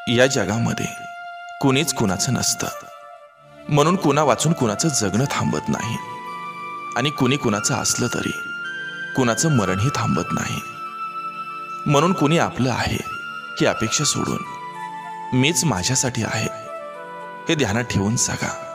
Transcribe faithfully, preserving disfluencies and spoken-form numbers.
या जगामध्ये कुणीच कुणाचं नसतं, म्हणून कुणा वाचून कुणाचं जगणं थांबत नाही, आणि कुणी कुणाचं असलं तरी कुणाचं मरणही थांबत नाही. म्हणून कुणी आपलं आहे ही अपेक्षा सोडून मीच माझ्यासाठी आहे हे ध्यानात ठेवून जगा.